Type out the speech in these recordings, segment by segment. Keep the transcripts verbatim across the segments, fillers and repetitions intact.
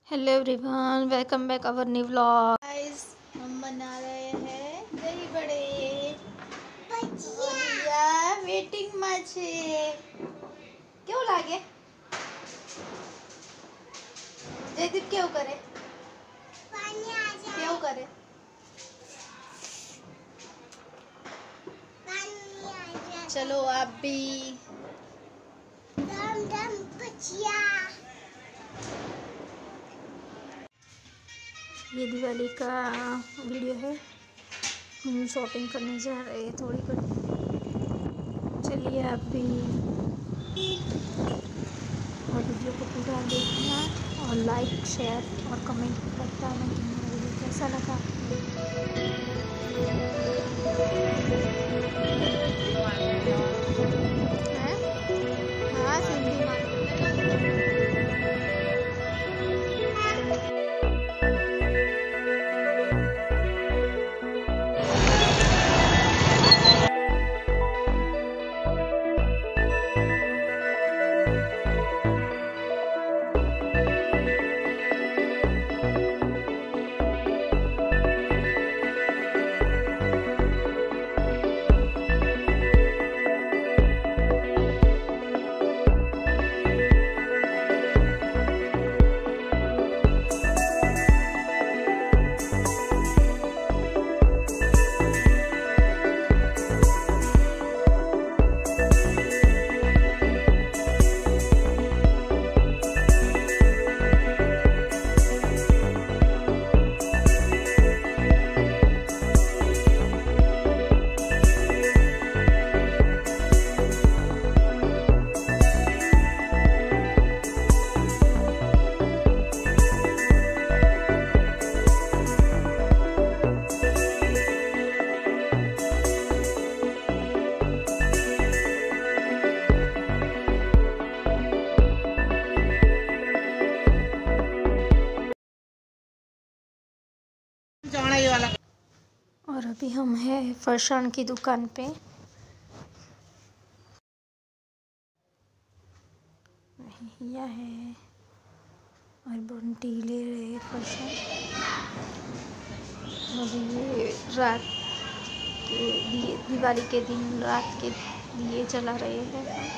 Hello everyone, welcome back our new vlog. Guys, हम बना रहे हैं दही बड़े। भैया वेटिंग में छे। क्यों लागे जयदीप? क्यों करे क्यों करे चलो आप भी। दम दम बचिया। ये दिवाली का वीडियो है। हम शॉपिंग करने जा रहे हैं थोड़ी कर। चलिए आप भी और वीडियो को पूरा देखना और लाइक शेयर और कमेंट बताना कि मेरा वीडियो कैसा लगा। है? हाँ, सिंधी मानो। और अभी हम हैं फरसान की दुकान पे। यह है और बंटी ले रहे हैं फरसान। अभी ये रात के दिए, दिवाली के दिन रात के दिए जला रहे हैं।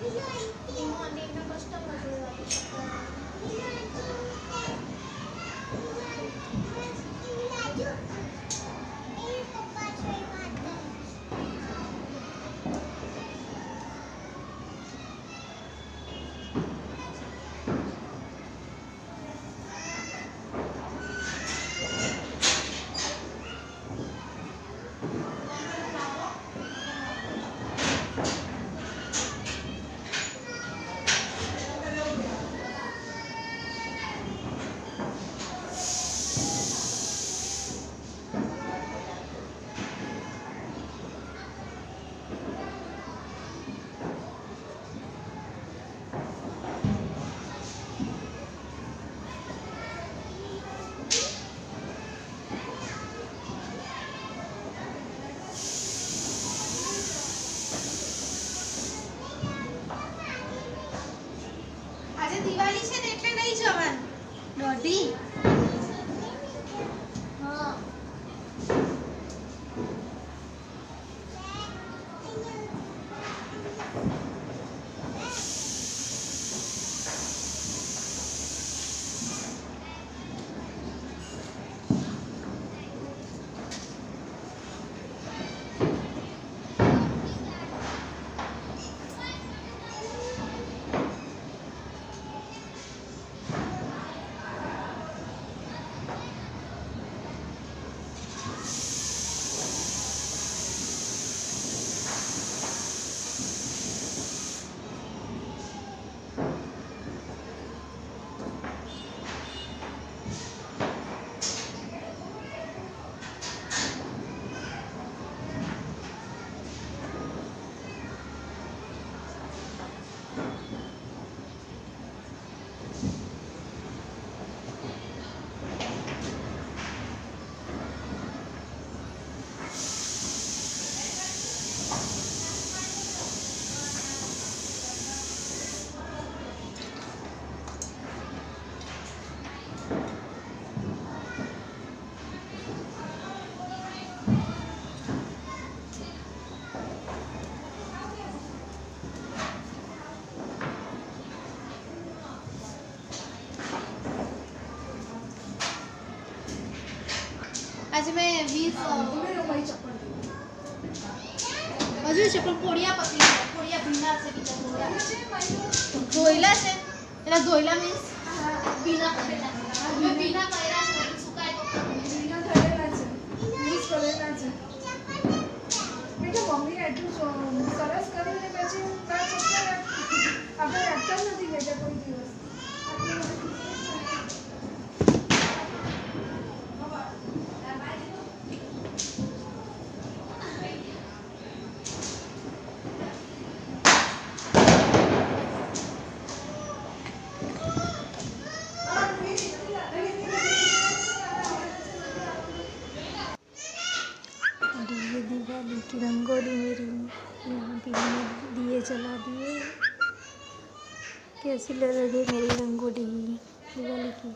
આજે દિવાળી છે ને એટલે નહીં જવાનું દોઢી હા आज मैं वीस હજુ છે પણ પોડિયા પકડી પોડિયા ભીના છે બીજા પોડિયા ધોઈલા છે એટલે ધોઈલા મીન્સ ભીના કરેલા મેં ભીના કર્યા છે સુકાય તો ભીના થયેલા છે મિક્સ કરેલા છે બેટા મમ્મી એટલું સરસ કરીને પછી કા ચક્કર આપણે રાખતા નથી બેટા કોઈ દિવસ दिवाली की रंगोली मेरी यहाँ पे मैंने दिए जला दिए कैसी लग रही है मेरी रंगोली दिवाली की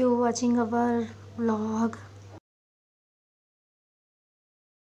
you watching our vlog.